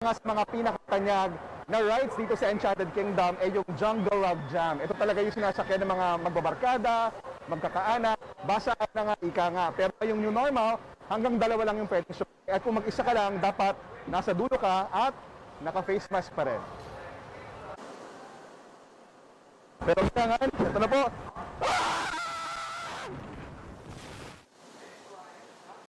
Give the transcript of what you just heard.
Sa mga pinakatanyag na rides dito sa Enchanted Kingdom ay yung Jungle Love Jam. Ito talaga yung sinasakyan ng mga magbabarkada, magkakaanak, basa na nga, ika nga. Pero yung new normal, hanggang 2 lang yung pwede. At kung mag-isa ka lang, dapat nasa dulo ka at naka-face mask pa rin. Pero kailangan, ito na po,